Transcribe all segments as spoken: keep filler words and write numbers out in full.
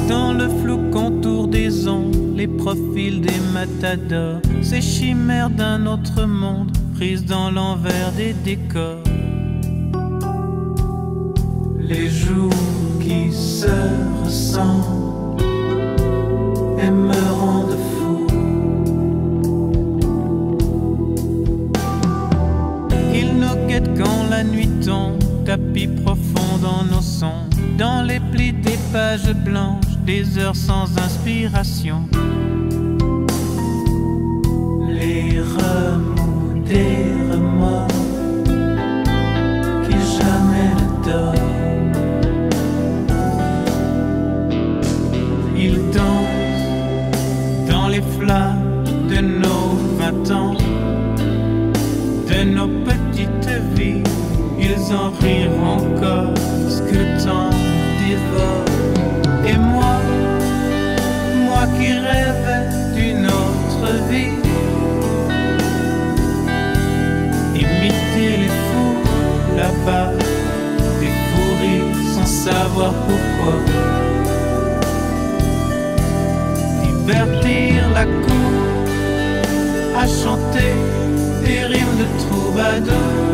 Dans le flou contour des ondes, les profils des matadors, ces chimères d'un autre monde, prises dans l'envers des décors. Les jours qui se ressemblent et me rendent fou. Ils nous guettent quand la nuit tombe, tapis profond dans nos sons, dans les plis des pages blanches, des heures sans inspiration. Les remous des remords qui jamais ne dorment. Ils dansent dans les flammes de nos vingt ans, de nos petites vies. Ils en rirent encore, ce que le temps dévore. Et moi, moi qui rêvais d'une autre vie, imiter les fous là-bas, des fous rires sans savoir pourquoi. Divertir la cour à chanter des rimes de troubadour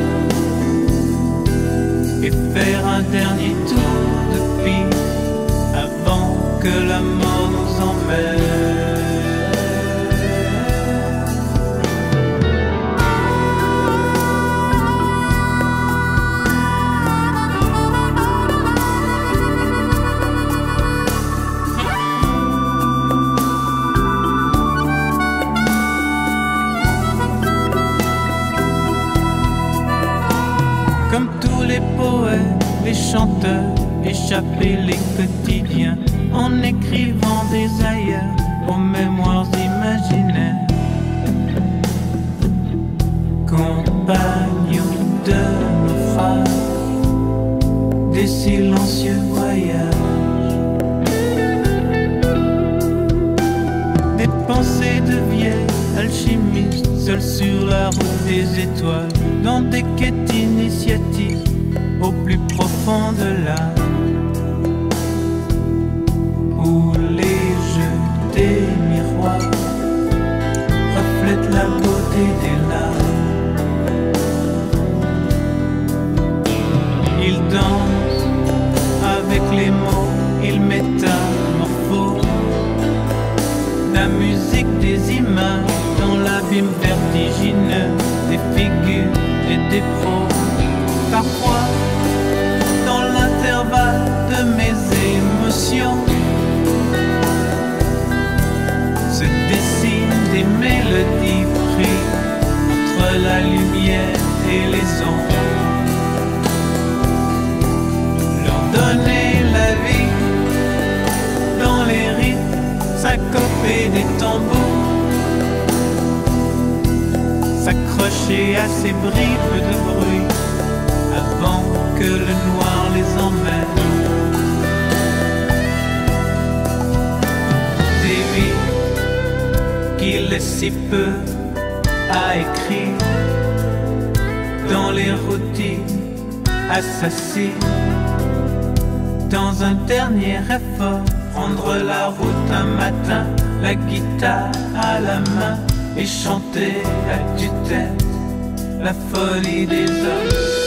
et faire un dernier tour de piste avant que la mort nous emmène. Comme tous les poètes, les chanteurs, échapper les quotidiens en écrivant des ailleurs aux mémoires imaginaires. Compagnons de naufrage, des silencieux voyages, des pensées de vieilles alchimistes, seuls sur la route des étoiles, dans des quêtes initiatiques au plus profond de l'âme, où les jeux des miroirs reflètent la beauté des larmes. Ils dansent avec les mots, ils métamorphosent la musique des images dans l'abîme vertigineux des figures et des pros. Parfois, dans l'intervalle de mes émotions, se dessinent des mélodies prises entre la lumière et les ombres. Leur donner la vie dans les rythmes syncopés des tambours, s'accrocher à ces bribes de bruit avant que le noir les emmène. Des vies qui laissent si peu à écrire dans les routines assassines. Dans un dernier effort, prendre la route un matin, la guitare à la main, et chanter à tue-tête la folie des hommes.